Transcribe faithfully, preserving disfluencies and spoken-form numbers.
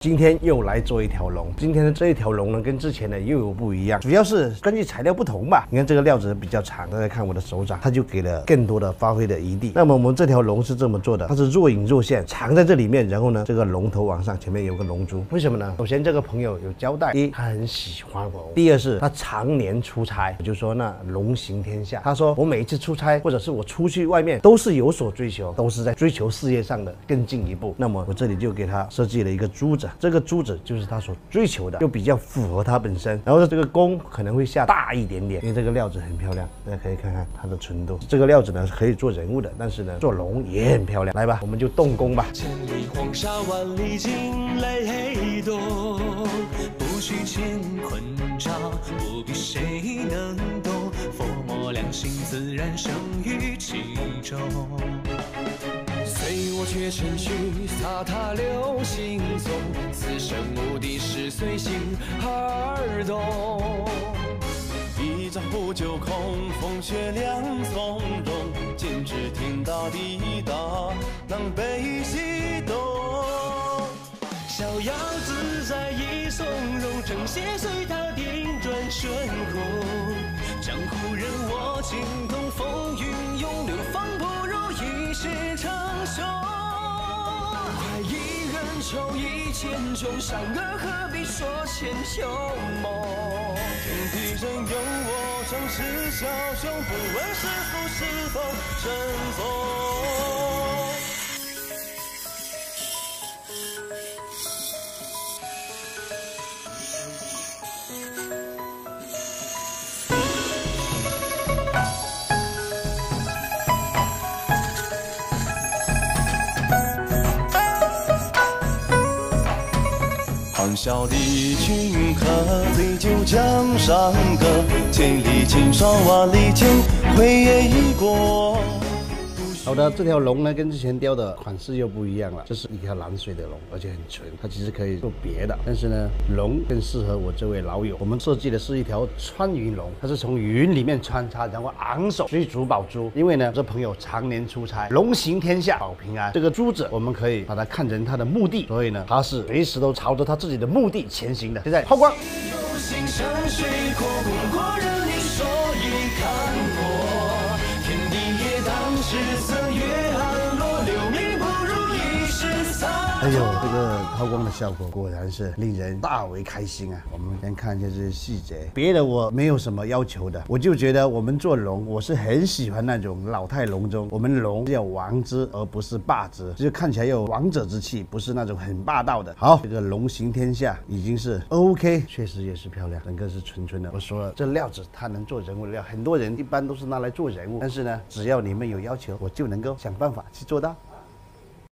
今天又来做一条龙。今天的这一条龙呢，跟之前的又有不一样，主要是根据材料不同吧。你看这个料子比较长，大家看我的手掌，它就给了更多的发挥的余地。那么我们这条龙是这么做的，它是若隐若现，藏在这里面，然后呢，这个龙头往上，前面有个龙珠。为什么呢？首先这个朋友有交代，第一，他很喜欢我；第二是他常年出差，我就说那龙行天下。他说我每一次出差，或者是我出去外面，都是有所追求，都是在追求事业上的更进一步。那么我这里就给他设计了一个珠子，这个珠子就是他所追求的，就比较符合他本身。然后这个弓可能会下大一点点，因为这个料子很漂亮，大家可以看看它的纯度。这个料子呢是可以做人物的，但是呢做龙也很漂亮。来吧，我们就动工吧。 千里黄沙万里惊雷动，不须乾坤照，不必谁能懂。佛魔两心自然生于其中。随我却程序，洒踏流行踪。此生目的是随心而动。一朝不就空，风雪两从容。剑指天大地大，狼狈西东。逍遥自在亦从容，正邪随他颠转瞬空。江湖人我情同，风云涌流，方不如一世长雄。快意恩仇一千种，善恶何必说千秋梦。天地任由我，正是枭雄，不问是福是否正宗。狂笑的君客，醉酒江山歌。千里青霜万里情，回也已过。 好的，这条龙呢跟之前雕的款式又不一样了，这是一条蓝水的龙，而且很纯。它其实可以做别的，但是呢，龙更适合我这位老友。我们设计的是一条穿云龙，它是从云里面穿插，然后昂首追逐宝珠。因为呢，这朋友常年出差，龙行天下保平安。这个珠子我们可以把它看成他的目的，所以呢，他是随时都朝着他自己的目的前行的。现在抛光。 有心山水阔，功过人你所以看破。天地也当是色月暗落，留名不如一时残。 哎呦，这个抛光的效果果然是令人大为开心啊！我们先看一下这些细节，别的我没有什么要求的，我就觉得我们做龙，我是很喜欢那种老态龙钟。我们龙是要王之，而不是霸之，就是看起来有王者之气，不是那种很霸道的。好，这个龙行天下已经是 OK， 确实也是漂亮，整个是纯纯的。我说了，这料子它能做人物的料，很多人一般都是拿来做人物，但是呢，只要你们有要求，我就能够想办法去做到。